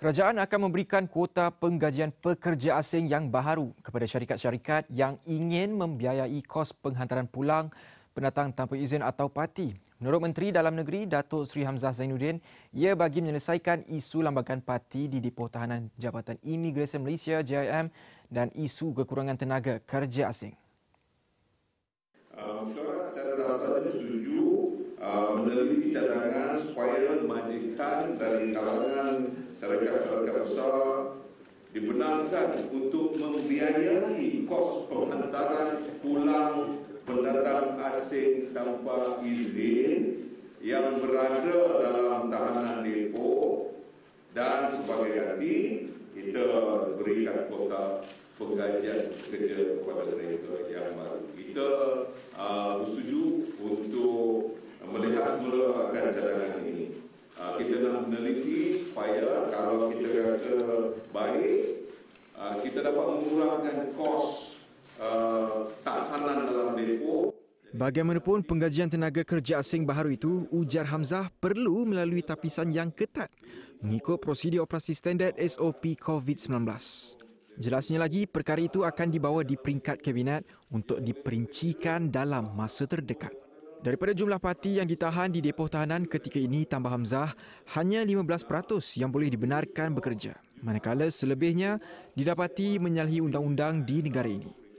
Kerajaan akan memberikan kuota penggajian pekerja asing yang baharu kepada syarikat-syarikat yang ingin membiayai kos penghantaran pulang pendatang tanpa izin atau parti. Menurut Menteri Dalam Negeri Datuk Seri Hamzah Zainuddin, ia bagi menyelesaikan isu lambakan parti di Depoh Tahanan Jabatan Imigresen Malaysia JIM dan isu kekurangan tenaga kerja asing. Mesyuarat secara dasar setuju meneliti cadangan supaya memajikan dari kalangan syarikat-syarikat besar dibenarkan untuk membiayai kos penghantaran pulang pendatang asing tanpa izin yang berada dalam tahanan depo, dan sebagai ganti kita berikan kuota penggajian kerja kepada mereka yang baru. Kita bersetuju untuk melihat semula akan cadangan ini. Kita nak meneliti supaya kalau kita rasa baik, kita dapat mengurangkan kos tahanan dalam depo. Bagaimanapun, penggajian tenaga kerja asing baharu itu, ujar Hamzah, perlu melalui tapisan yang ketat mengikut prosedur operasi standard SOP COVID-19. Jelasnya lagi, perkara itu akan dibawa di peringkat Kabinet untuk diperincikan dalam masa terdekat. Daripada jumlah parti yang ditahan di depoh tahanan ketika ini, tambah Hamzah, hanya 15% yang boleh dibenarkan bekerja, manakala selebihnya didapati menyalahi undang-undang di negara ini.